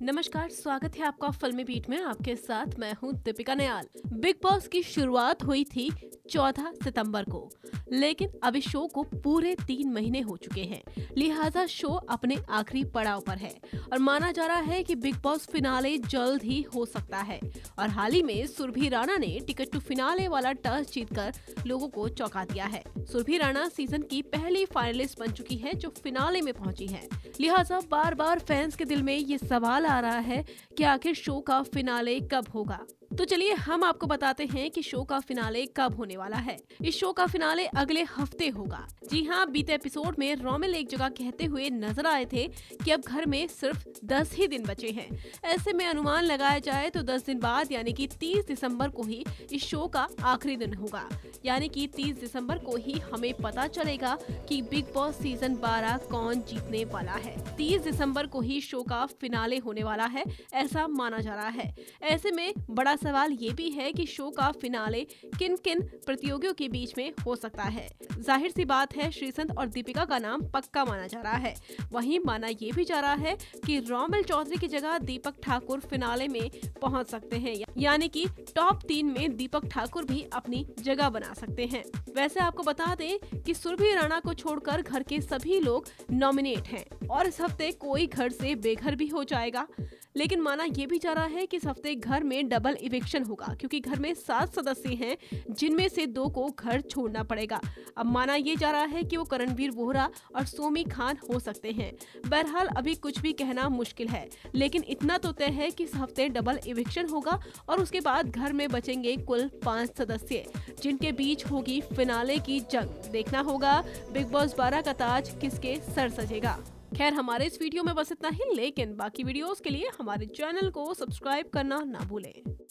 नमस्कार, स्वागत है आपका फिल्मी बीट में। आपके साथ मैं हूं दीपिका नयाल। बिग बॉस की शुरुआत हुई थी 14 सितंबर को, लेकिन अभी शो को पूरे 3 महीने हो चुके हैं, लिहाजा शो अपने आखिरी पड़ाव पर है और माना जा रहा है कि बिग बॉस फिनाले जल्द ही हो सकता है। और हाल ही में सुरभि राणा ने टिकट टू फिनाले वाला टॉस जीतकर लोगों को चौंका दिया है। सुरभि राणा सीजन की पहली फाइनलिस्ट बन चुकी है जो फिनाले में पहुंची है। लिहाजा बार बार फैंस के दिल में ये सवाल आ रहा है कि आखिर शो का फिनाले कब होगा। तो चलिए हम आपको बताते हैं कि शो का फिनाले कब होने वाला है। इस शो का फिनाले अगले हफ्ते होगा। जी हाँ, बीते एपिसोड में रोमेल एक जगह कहते हुए नजर आए थे कि अब घर में सिर्फ 10 ही दिन बचे हैं। ऐसे में अनुमान लगाया जाए तो 10 दिन बाद यानी कि 30 दिसंबर को ही इस शो का आखिरी दिन होगा। यानी कि 30 दिसंबर को ही हमें पता चलेगा कि बिग बॉस सीजन 12 कौन जीतने वाला है। 30 दिसंबर को ही शो का फिनाले होने वाला है, ऐसा माना जा रहा है। ऐसे में बड़ा सवाल ये भी है कि शो का फिनाले किन किन प्रतियोगियों के बीच में हो सकता है। जाहिर सी बात है, श्रीसंत और दीपिका का नाम पक्का माना जा रहा है। वहीं माना ये भी जा रहा है कि रोमेल चौधरी की जगह दीपक ठाकुर फिनाले में पहुंच सकते हैं, यानी कि टॉप 3 में दीपक ठाकुर भी अपनी जगह बना सकते हैं। वैसे आपको बता दें कि सुरभि राणा को छोड़कर घर के सभी लोग नॉमिनेट हैं और इस हफ्ते कोई घर से बेघर भी हो जाएगा। लेकिन माना ये भी जा रहा है कि इस हफ्ते घर में डबल इविक्शन होगा, क्योंकि घर में 7 सदस्य हैं जिनमें से 2 को घर छोड़ना पड़ेगा। अब माना ये जा रहा है कि वो करणवीर वोहरा और सोमी खान हो सकते हैं। बहरहाल अभी कुछ भी कहना मुश्किल है, लेकिन इतना तो तय है कि इस हफ्ते डबल इविक्शन होगा और उसके बाद घर में बचेंगे कुल 5 सदस्य, जिनके बीच होगी फिनाले की जंग। देखना होगा बिग बॉस 12 का ताज किसके सर सजेगा। खैर, हमारे इस वीडियो में बस इतना ही, लेकिन बाकी वीडियोस के लिए हमारे चैनल को सब्सक्राइब करना ना भूलें।